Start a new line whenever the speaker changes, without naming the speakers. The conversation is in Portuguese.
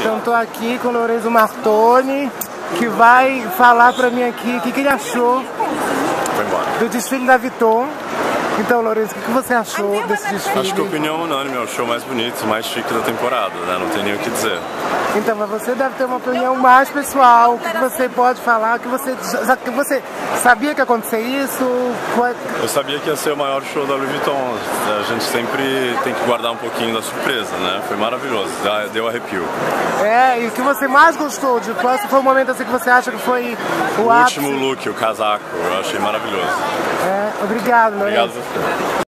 Então tô aqui com o Lorenzo Martoni, que vai falar pra mim aqui o que ele achou do desfile da Vuitton. Então, Lorenzo, o que você achou desse desfile?
Acho que a opinião unânime é o show mais bonito, mais chique da temporada, né? Não tem nem o que dizer.
Então, mas você deve ter uma opinião mais pessoal. O que você pode falar? Que você sabia que ia acontecer isso?
Eu sabia que ia ser o maior show da Louis Vuitton. A gente sempre tem que guardar um pouquinho da surpresa, né? Foi maravilhoso, deu arrepio.
E o que você mais gostou? Qual foi o momento assim que você acha que foi o
último look, o casaco, eu achei maravilhoso.
Obrigado, Lorenzo.
Obrigado.